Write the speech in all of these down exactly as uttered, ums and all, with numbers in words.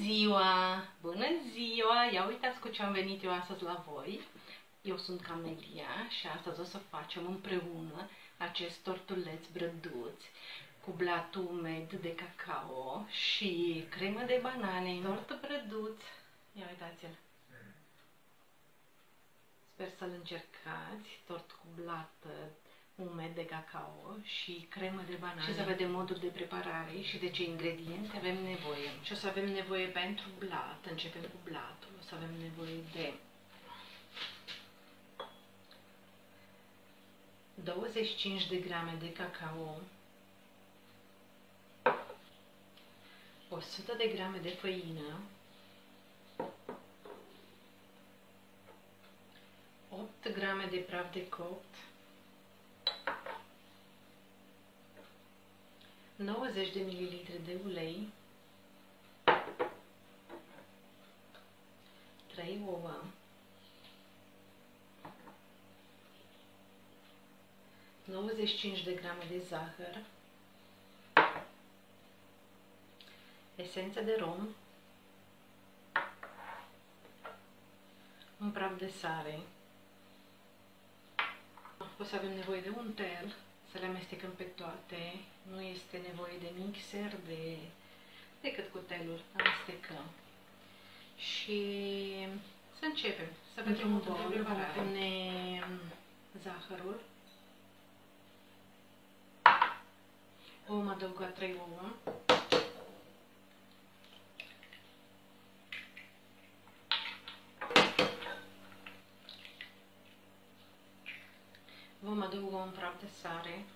ziua! Bună ziua! Ia uitați cu ce am venit eu astăzi la voi. Eu sunt Camelia și astăzi o să facem împreună acest tortuleț brăduți cu blat umed de cacao și cremă de banane. Tort brăduț. Ia uitați-l. Sper să-l încercați. Tort cu blat umed de cacao și cremă de banane. Și să vedem modul de preparare și de ce ingrediente avem nevoie. Și o să avem nevoie pentru blat. Începem cu blatul. O să avem nevoie de douăzeci și cinci de grame de cacao, o sută de grame de făină, opt grame de praf de copt, nouăzeci de mililitri de ulei, trei ouă, nouăzeci și cinci de grame de zahăr, esență de rom, un praf de sare. O să avem nevoie de un tel, să le amestecăm pe toate. Nu este nevoie de mixer, de, decât cu telul amestecăm. Și să începem. Să vedem un bol, vom pune zahărul. Vom adăuga trei ouă. Vom adăuga un praf de sare.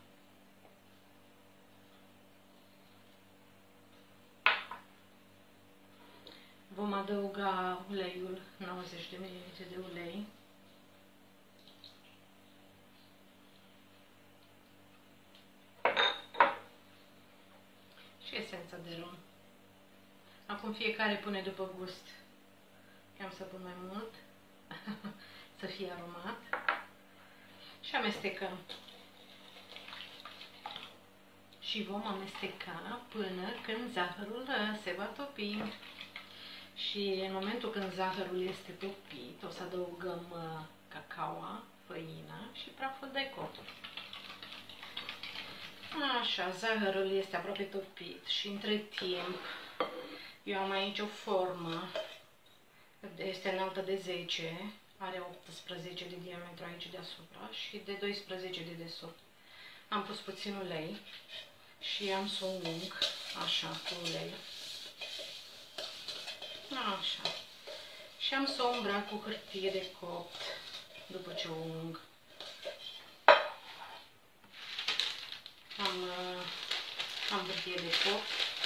Vom adăuga uleiul, nouăzeci de mililitri de ulei. Și esența de rom. Acum fiecare pune după gust. Eu am să pun mai mult, să fie aromat. Și amestecăm. Și vom amesteca până când zahărul se va topi. Și în momentul când zahărul este topit, o să adăugăm cacaoa, făina și praful de copt. Așa, zahărul este aproape topit și între timp eu am aici o formă, este înaltă de zece, are optsprezece de diametru aici deasupra și de doisprezece de desubt. Am pus puțin ulei și am să o ung așa cu ulei. Așa. Și am să o îmbrac cu hârtie de copt după ce o ung. Am, am hârtie de copt.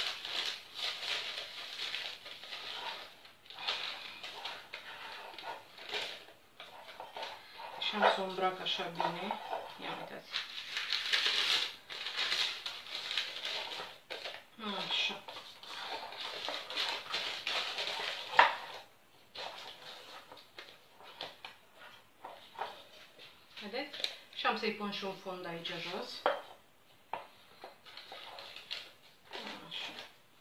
Și am să o îmbrac așa bine. Ia uitați. Așa. Vedeți? Și am să-i pun și un fund aici jos. Așa.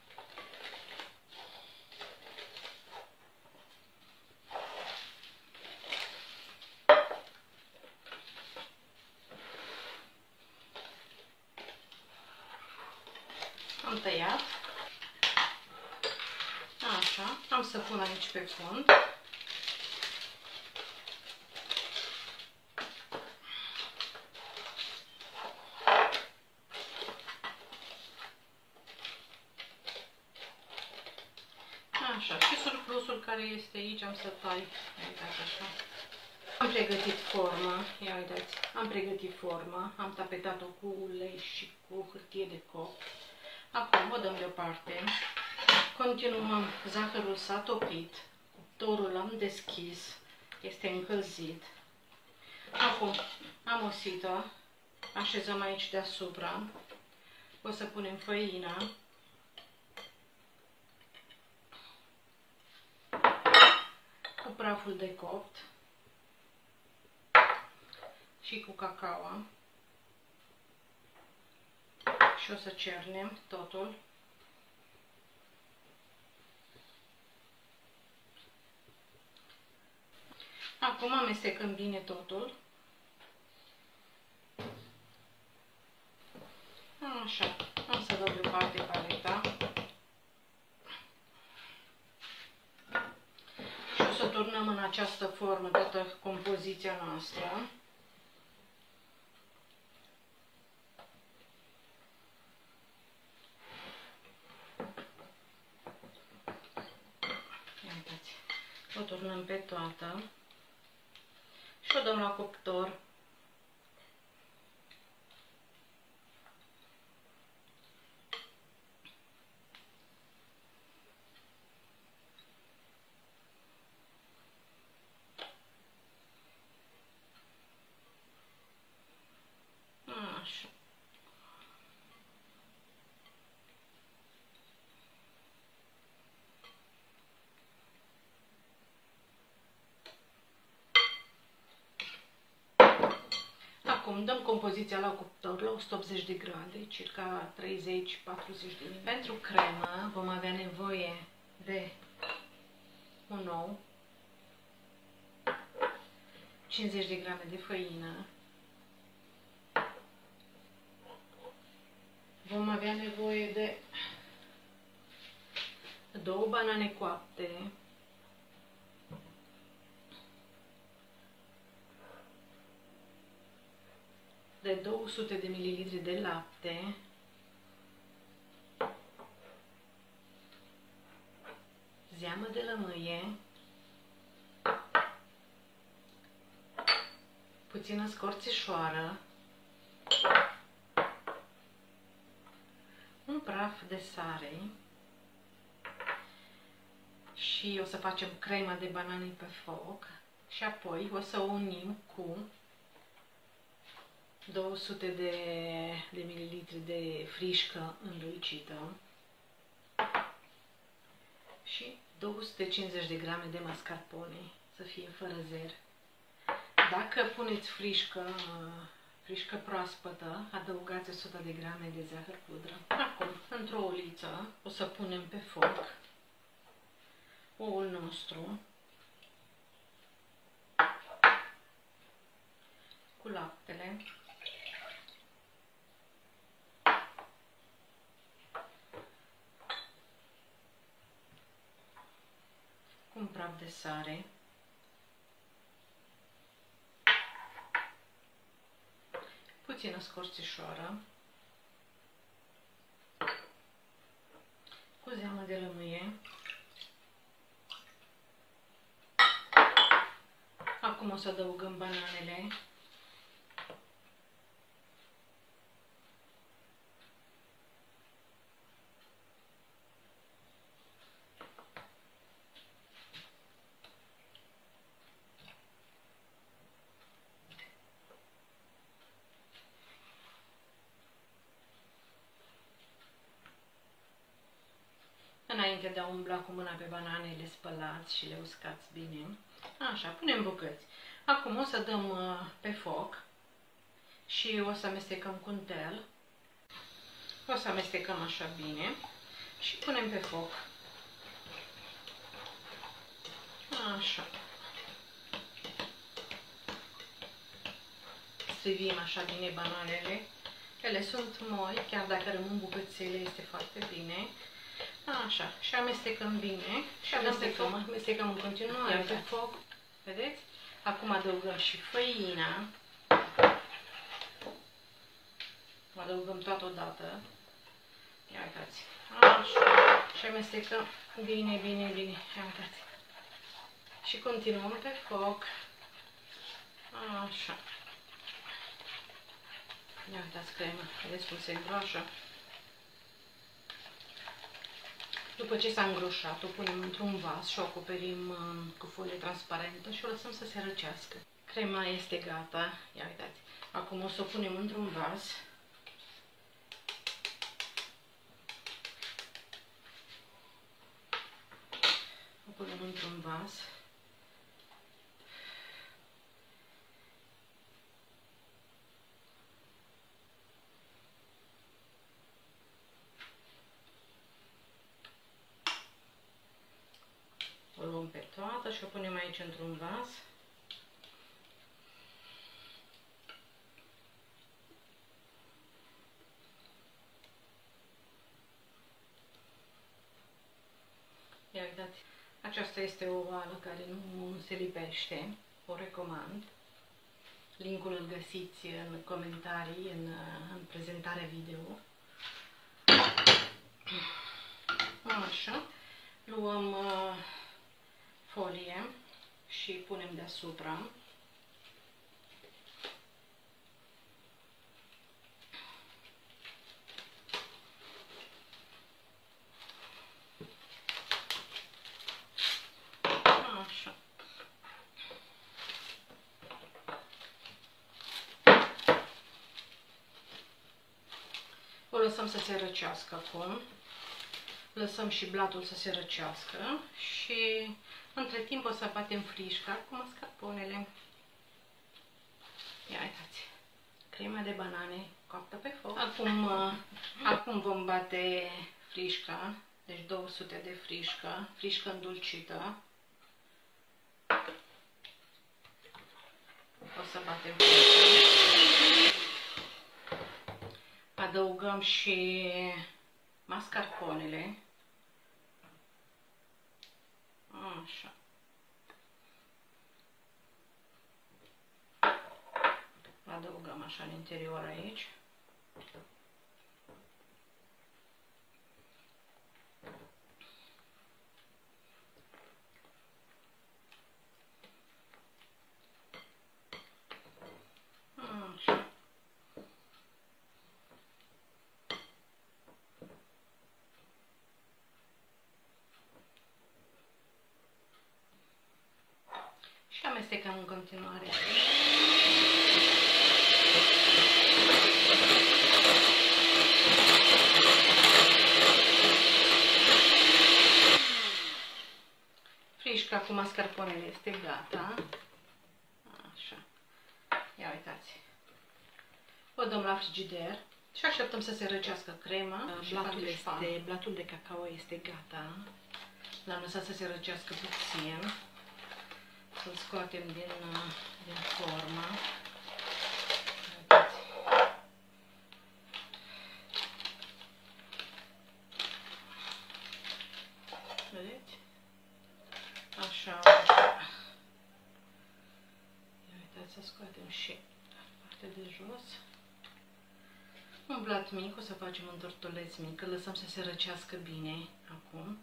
Am tăiat. Așa. Am să pun aici pe fund. Așa, și surplusul care este aici am să tai, uitați așa. Am pregătit forma, ia uitați, am pregătit forma, am tapetat-o cu ulei și cu hârtie de copt. Acum o dăm deoparte. Continuăm, zahărul s-a topit, cuptorul l-am deschis, este încălzit. Acum am o sită, așezăm aici deasupra, o să punem făina. Cu praful de copt și cu cacaoa și o să cernem totul. Acum amestecăm bine totul. Așa, am să dau deoparte paleta. Și o să turnăm în această formă toată compoziția noastră. Ia uitați, o turnăm pe toată și o dăm la cuptor. Așa. Acum dăm compoziția la cuptor la o sută optzeci de grade, circa treizeci patruzeci de minute. Pentru cremă vom avea nevoie de un ou, cincizeci de grame de făină, vom avea nevoie de două banane coapte, de două sute de mililitri de lapte, zeamă de lămâie, puțină scorțișoară, un praf de sare și o să facem crema de banane pe foc și apoi o să o unim cu două sute de, de mililitri de frișcă înluicită și două sute cincizeci de grame de mascarpone, să fie fără zer. Dacă puneți frișcă, frișcă proaspătă, adăugați o sută de grame de zahăr pudră. Acum, într-o oliță, o să punem pe foc oul nostru cu laptele, cu un praf de sare, puțină scorțișoară, cu zeamă de lămâie. Acum o să adăugăm bananele. Înainte de a umbla cu mâna pe banane, le spălați și le uscați bine. Așa, punem bucăți. Acum o să dăm pe foc și o să amestecăm cu un tel. O să amestecăm așa bine și punem pe foc. Așa. Strivim așa bine bananele. Ele sunt moi, chiar dacă rămân bucățele, este foarte bine. Așa, și amestecăm bine și amestecăm, amestecăm în continuare pe foc. Vedeți? Acum adăugăm și făina. Adăugăm toată odată. Ia uitați. Așa. Și amestecăm bine, bine, bine. Ia uitați. Și continuăm pe foc. Așa. Ia uitați crema. Vedeți cum se îngroașă? După ce s-a îngroșat, o punem într-un vas și o acoperim uh, cu folie transparentă și o lăsăm să se răcească. Crema este gata. Ia uitați. Acum o să o punem într-un vas. O punem într-un vas. O luăm pe toată și o punem aici într-un vas. Aceasta este o oală care nu se lipește, o recomand. Linkul îl găsiți în comentarii, în, în prezentarea video. Așa, luăm uh, folie și punem deasupra. Așa. O lăsăm să se răcească acum. Lăsăm și blatul să se răcească și între timp o să batem frișca cu mascarponele. Ia uitați, crema de banane coaptă pe foc. Acum, acum vom bate frișca, deci două sute de frișcă, frișcă îndulcită. O să batem frișca. Adăugăm și mascarponele. Așa. Adăugăm așa în interior aici. Așa. Și amestecăm în continuare. Frișca cu mascarponele este gata. Așa. Ia uitați. O dăm la frigider și așteptăm să se răcească crema. Blatul, este, blatul de cacao este gata. L-am lăsat să se răcească puțin. Să-l scoatem din, din formă. Uitați. Vedeți? Așa. Ia uitați, să scoatem și partea de jos. Un blat mic, o să facem un tortuleț mic, îl lăsăm să se răcească bine acum.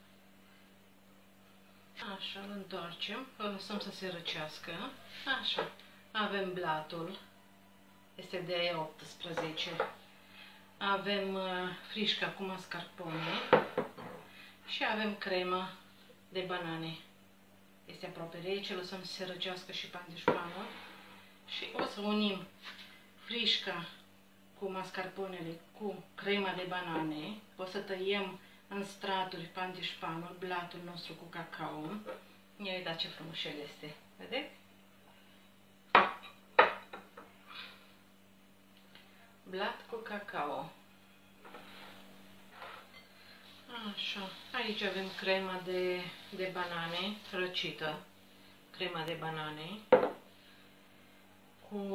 Așa, îl întoarcem, îl lăsăm să se răcească. Așa, avem blatul, este de optsprezece. Avem uh, frișca cu mascarpone și avem crema de banane. Este aproape rece, lăsăm să se răcească și pandișpanul și o să unim frișca cu mascarponele cu crema de banane. O să tăiem în straturi pandișpanul, blatul nostru cu cacao. Ia uitați ce frumușel este, vedeți? Blat cu cacao. Așa, aici avem crema de, de banane răcită, crema de banane cu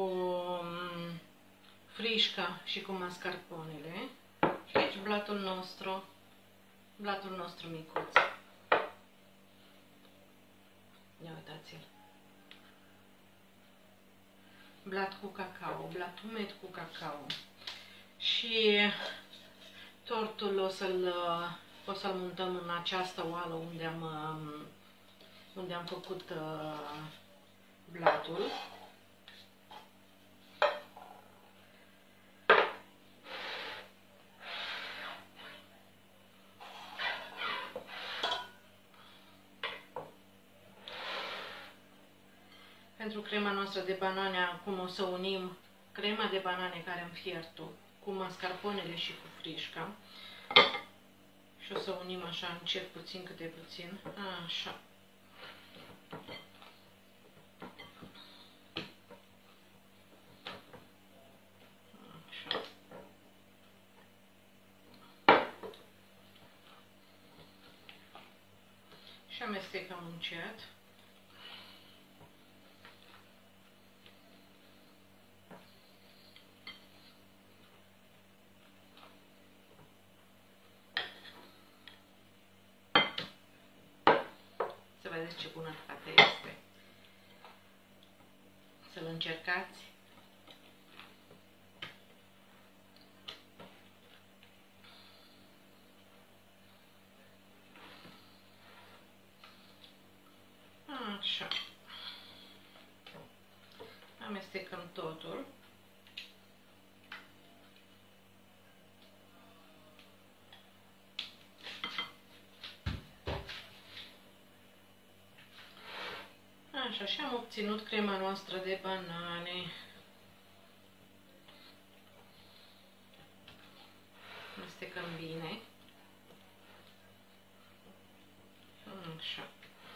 frișca și cu mascarponele și aici blatul nostru, blatul nostru micuț. Ia uitați-l. Blat cu cacao, blat umed cu cacao. Și tortul o să-l o să-l montăm în această oală unde am, unde am făcut blatul. Pentru crema noastră de banane, acum o să unim crema de banane care am fiert-o cu mascarponele și cu frișca. Și o să unim așa încet, puțin câte puțin. Așa. Așa. Și amestecăm încet. Vedeți ce bună toate este. Să-l încercați. Așa. Amestecăm totul. Așa, și am obținut crema noastră de banane. Amestecăm bine. Așa.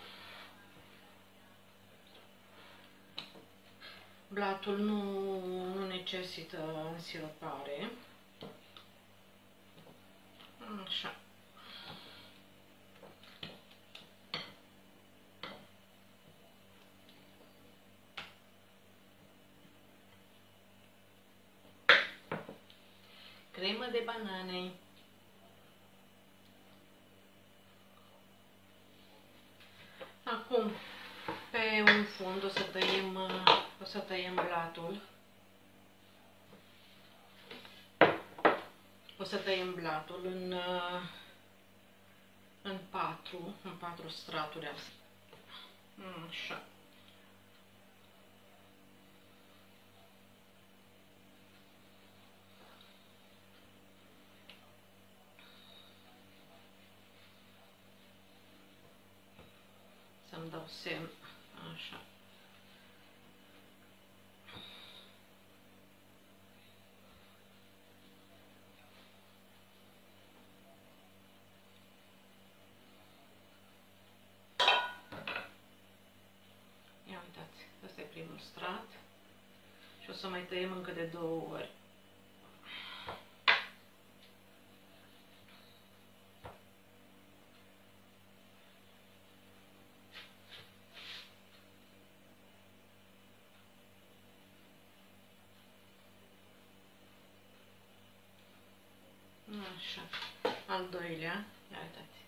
Blatul nu, nu necesită însiropare. Așa. Cremă de banane. Acum, pe un fund o să tăiem, o să tăiem blatul. O să tăiem blatul în, în patru, în patru straturi astea. Așa. Să-mi dau semn. Așa. Ia uitați, ăsta e primul strat și o să mai tăiem încă de două ori. Așa, al doilea, ia uitați.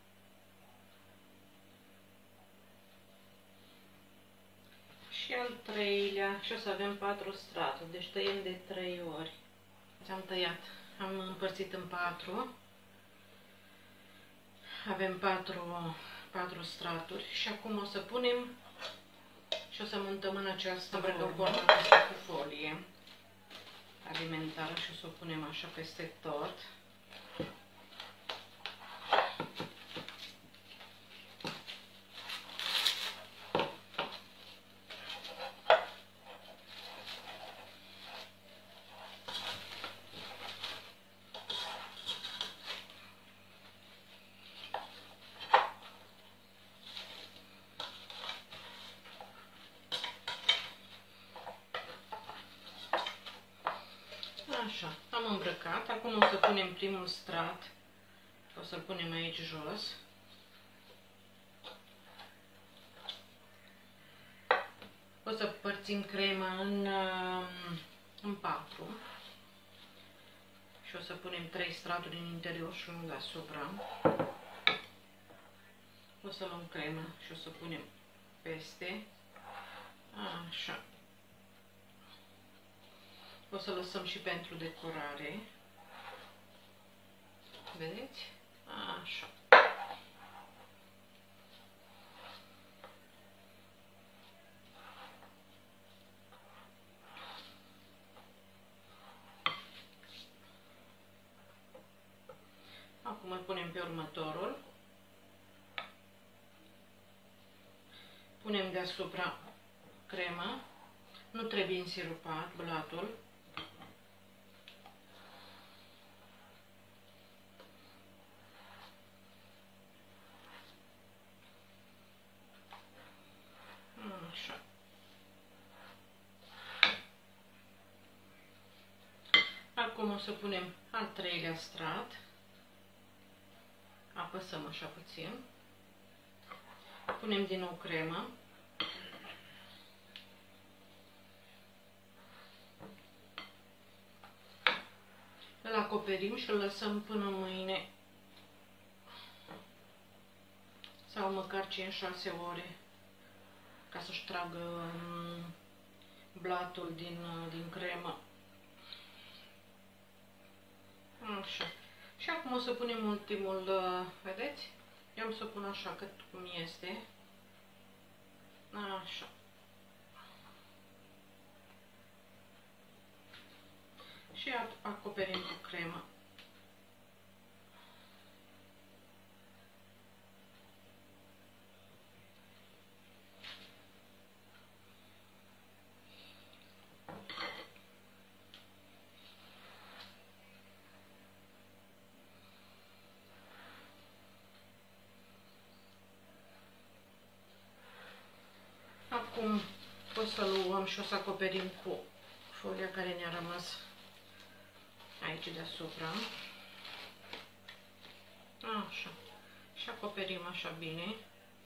Și al treilea, și o să avem patru straturi, deci tăiem de trei ori. Am tăiat, am împărțit în patru. Avem patru, patru straturi și acum o să punem și o să montăm în această formă asta cu folie alimentară și o să o punem așa peste tot. Așa, am îmbrăcat. Acum o să punem primul strat. O să-l punem aici jos. O să împărțim crema în, în patru. Și o să punem trei straturi în interior și unul deasupra. O să luăm crema și o să punem peste. Așa. O să lăsăm și pentru decorare. Vedeți? Așa. Acum îl punem pe următorul. Punem deasupra crema. Nu trebuie însirupat blatul. Așa. Acum o să punem al treilea strat. Apăsăm așa puțin. Punem din nou crema. Îl acoperim și îl lăsăm până mâine sau măcar cinci șase ore ca să-și tragă um, blatul din, din cremă. Așa. Și acum o să punem ultimul, vedeți? Eu am să pun așa cât cum este. Așa. Și acoperim cu cremă. Acum o să luăm și o să acoperim cu folia care ne-a rămas aici deasupra. Așa. Și acoperim așa bine.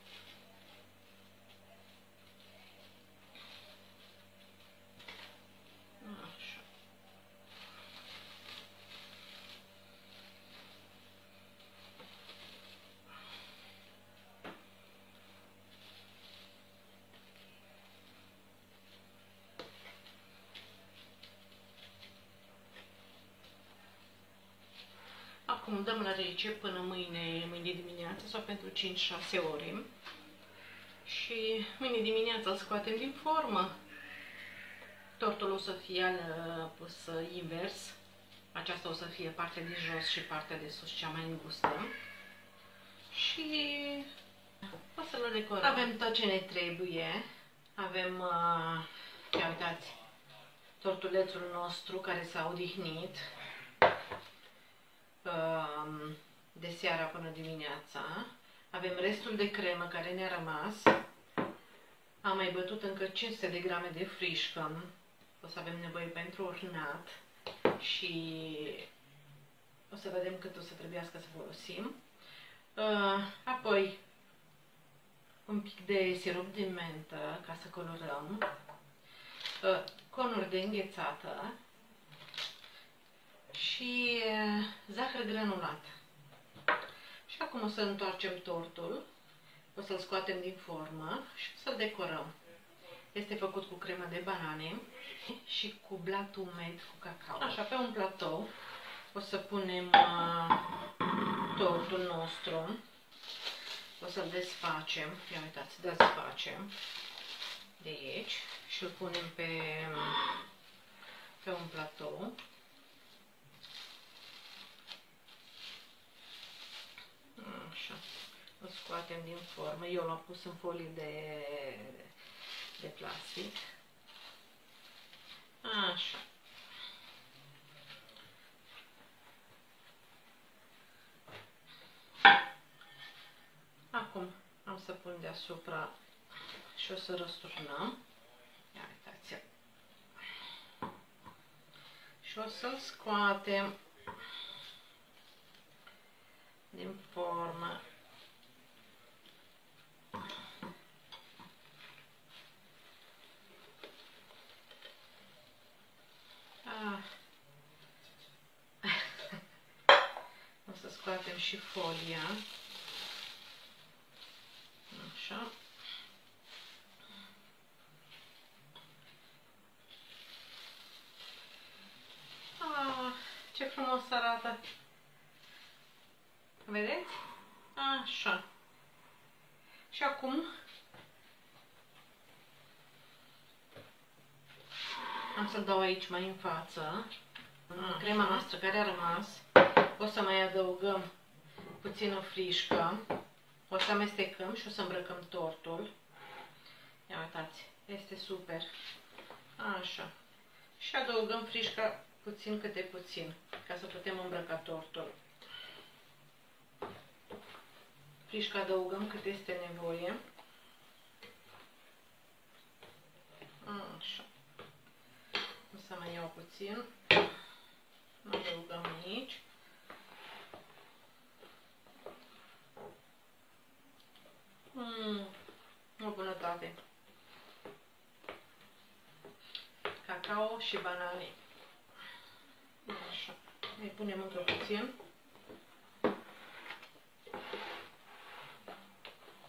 Așa. Acum dăm la rece până mâine, mâine dimineață sau pentru cinci șase ore. Și mâine dimineața îl scoatem din formă. Tortul o să fie pus invers. Aceasta o să fie partea de jos și partea de sus cea mai îngustă. Și o să-l decorăm. Avem tot ce ne trebuie. Avem, uh, ia uitați, tortulețul nostru care s-a odihnit uh, de seara până dimineața. Avem restul de cremă care ne-a rămas. Am mai bătut încă cinci sute de grame de frișcă. O să avem nevoie pentru ornat. Și o să vedem cât o să trebuiască să folosim. Uh, apoi un pic de sirop de mentă ca să colorăm. Uh, conuri de înghețată. Și uh, zahăr granulat. Și acum o să întoarcem tortul. O să-l scoatem din formă și o să-l decorăm. Este făcut cu cremă de banane și cu blat umed cu cacao. Așa, pe un platou o să punem uh, tortul nostru. O să-l desfacem. Ia uitați, desfacem de aici și îl punem pe, pe un platou. Așa. Îl scoatem din formă. Eu l-am pus în folie de, de plastic. Așa. Acum am să pun deasupra și o să răsturnăm. Ia uitați-o. Și o să-l scoatem din formă. Ah. O să scoatem și folia. Așa. Ah, ce frumos arată! Vedeți? Așa. Și acum am să-l dau aici mai în față. În crema noastră care a rămas o să mai adăugăm puțină frișcă. O să amestecăm și o să îmbrăcăm tortul. Ia uitați, este super. Așa. Și adăugăm frișca puțin câte puțin, ca să putem îmbrăca tortul. Frișca adăugăm cât este nevoie. Așa. O să mai iau puțin. Adăugăm aici. Mm, o bunătate. Cacao și banane. Așa. Mai punem încă puțin.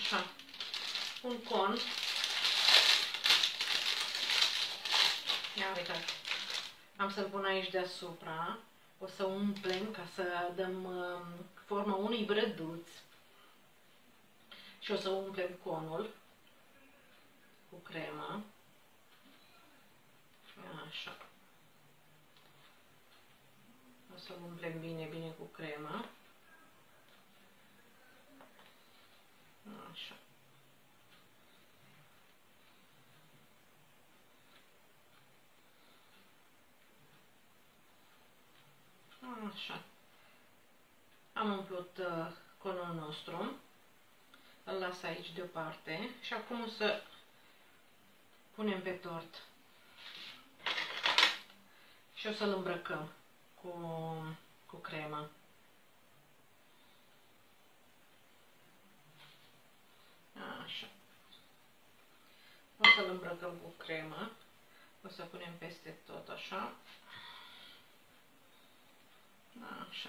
Așa. Un con. Ia uitați. Am să-l pun aici deasupra. O să umplem ca să dăm uh, forma unui brăduț. Și o să umplem conul cu cremă. Așa. O să-l umplem bine, bine cu cremă. Așa. Așa. Am umplut uh, conul nostru. Îl las aici deoparte. Și acum o să punem pe tort. Și o să-l îmbrăcăm cu, cu cremă. Așa. O să-l îmbrăcăm cu cremă. O să punem peste tot așa. Așa.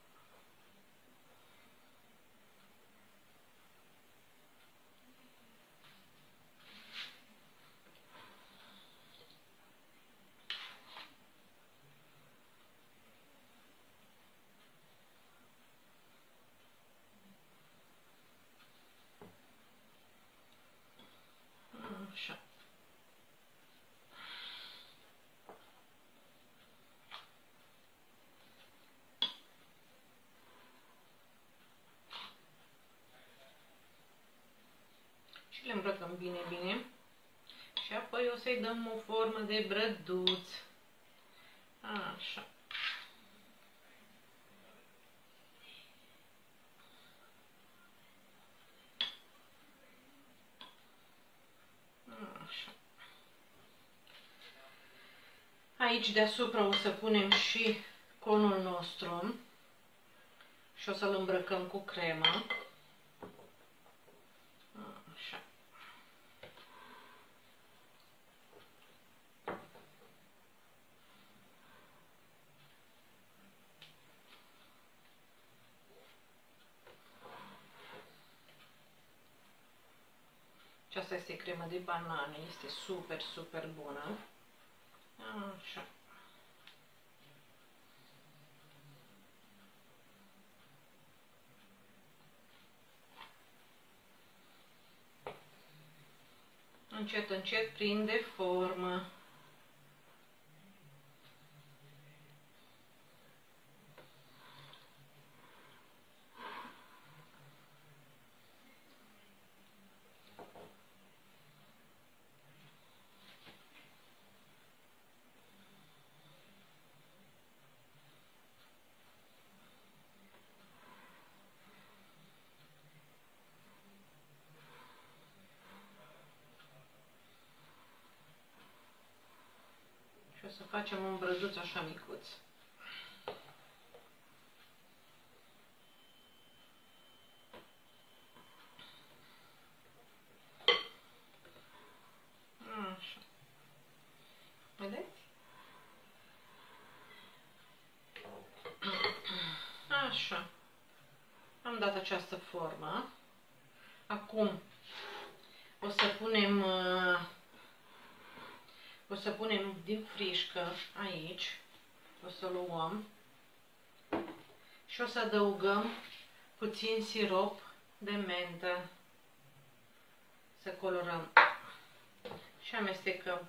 Așa. Și le îmbrăcăm bine, bine. Și apoi o să-i dăm o formă de brăduț. Așa. Așa. Aici deasupra o să punem și conul nostru și o să-l îmbrăcăm cu cremă. Așa. Și asta este cremă de banane, este super, super bună. Așa. Încet, încet prinde formă. Și o să facem un brăduț așa micuț. Așa. Vedeți? Așa. Am dat această formă. Acum o să punem o să punem din frișcă aici. O să luăm și o să adăugăm puțin sirop de mentă. Să colorăm și amestecăm.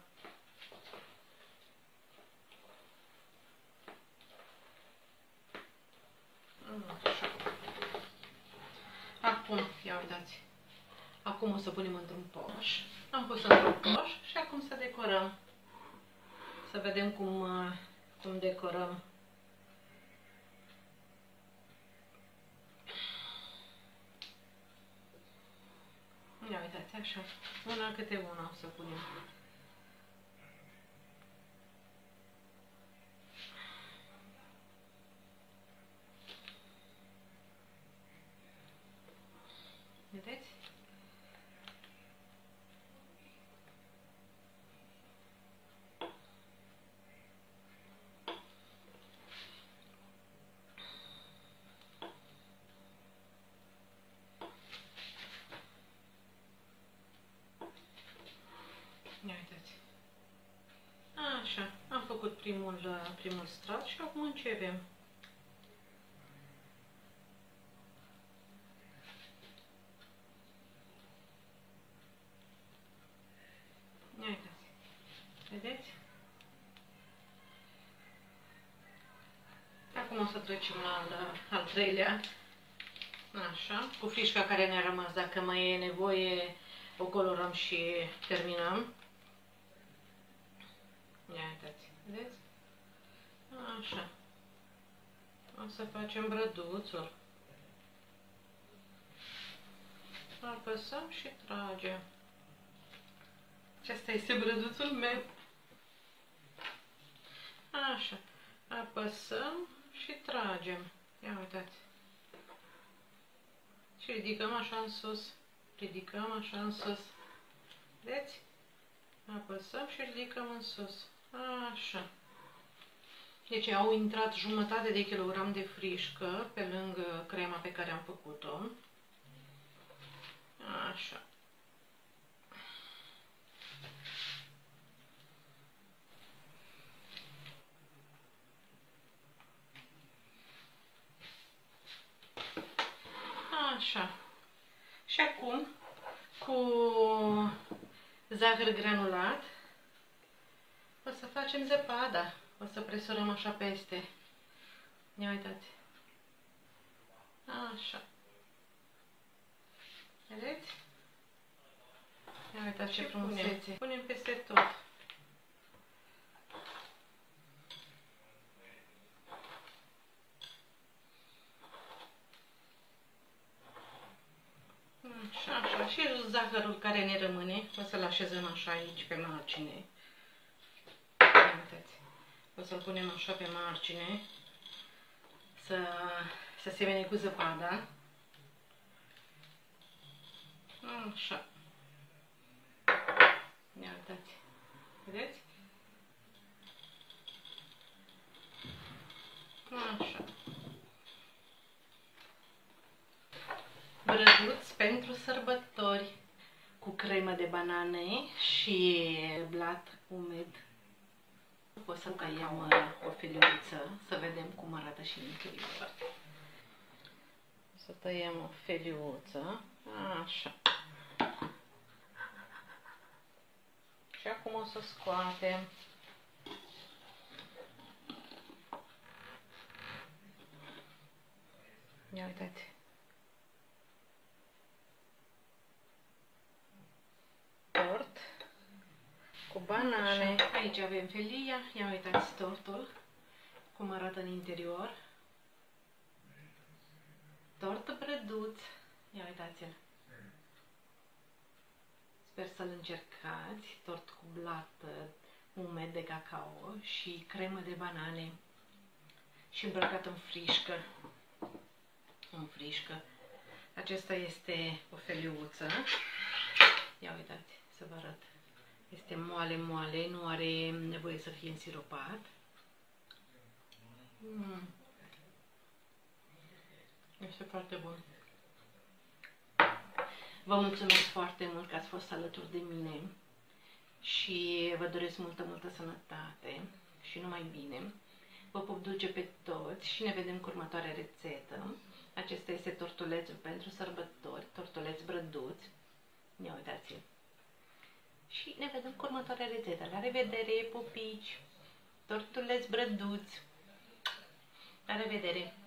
Așa. Acum, ia uitați. Acum o să punem într-un poș. Am pus într-un poș și acum să decorăm. Să vedem cum, cum decorăm. Ia uitați, așa. Una câte una o să punem. Vedeți? primul, primul strat și acum începem. Uitați, vedeți? Acum o să trecem la al, al treilea. Așa, cu frișca care ne-a rămas, dacă mai e nevoie, o colorăm și terminăm. Ia uitați, vedeți? Așa. O să facem brăduțul. Apăsăm și tragem. Acesta este brăduțul meu. Așa. Apăsăm și tragem. Ia uitați. Și ridicăm așa în sus. Ridicăm așa în sus. Vedeți? Apăsăm și ridicăm în sus. Așa. Deci au intrat jumătate de kilogram de frișcă pe lângă crema pe care am făcut-o. Așa. Așa. Și acum, cu zahăr granulat, o să facem zăpada. O să presărăm așa peste. Ia uitați. Așa. Vedeți? Ia uitați ce frumusețe. Punem peste tot. Așa, așa. Și zahărul care ne rămâne, o să-l așezăm așa aici pe margine. Ia uitați. O să-l punem așa pe margine, să, să semene cu zăpada. Așa. Ia uitați. Vedeți? Așa. Brăduț pentru sărbători cu cremă de banane și blat umed. O să tăiem o feliuță, să vedem cum arată și în interior. O să tăiem o feliuță, așa. Și acum o să scoatem. Ia uitați. Tort cu banane. Așa. Aici avem felia. Ia uitați tortul cum arată în interior. Tort brăduț. Ia uitați-l. Sper să-l încercați. Tort cu blat umed de cacao și cremă de banane și îmbrăcat în frișcă. În frișcă. Acesta este o feliuță. Ia uitați, să vă arăt. Este moale, moale, nu are nevoie să fie însiropat. Mm. Este foarte bun. Vă mulțumesc foarte mult că ați fost alături de mine și vă doresc multă, multă sănătate și numai bine. Vă pup dulce pe toți și ne vedem cu următoarea rețetă. Acesta este tortulețul pentru sărbători, tortuleț brăduț. Ia uitați-l. Și ne vedem cu următoarea rețetă. La revedere, pupici! Tortuleț brăduț! La revedere!